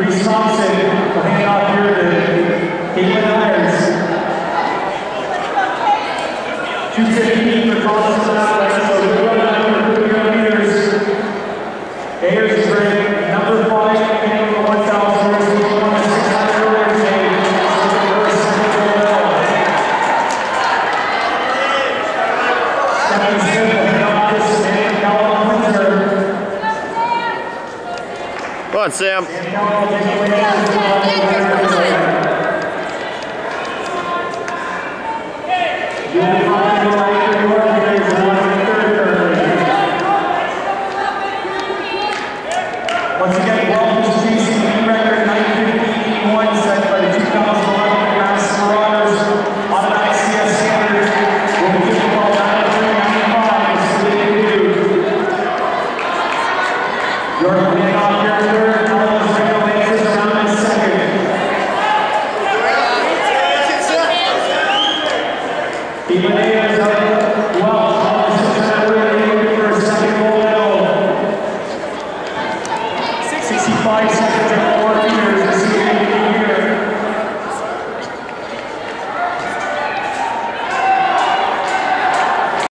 Reese Thompson, hanging out here to Caitlin Ayers. 2:15 for Thompson Athletics, so good run out for 200 meters. Ayers is ranked number 5 in the 1,000 meters, each one of 600 earlier today. Stephanie Smith, hanging out this and Callum Winter. Come on, Sam. Once again, welcome to chasing the record 9:15.1 set by the 2011 Mass Marauders. Automatic CS standard. Will be given ball 9:95. So they can do. Jordan getting off here in third. Carlos Regalazes around in second. Caitlin Ayers up well. Carlos is looking for a second gold medal. 65 seconds and 4 meters.